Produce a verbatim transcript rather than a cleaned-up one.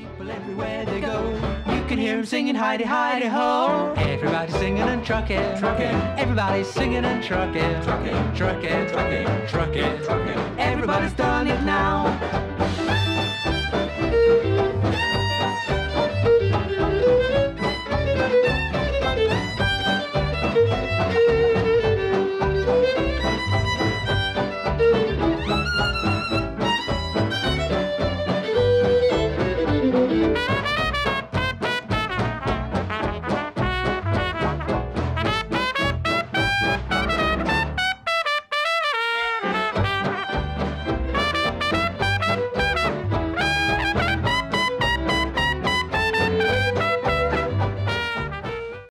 People everywhere they go, you can hear them singing hidey hidey ho. Everybody's singing and trucking, trucking. Everybody's singing and trucking, trucking, trucking, trucking, trucking, trucking. Everybody's done it now.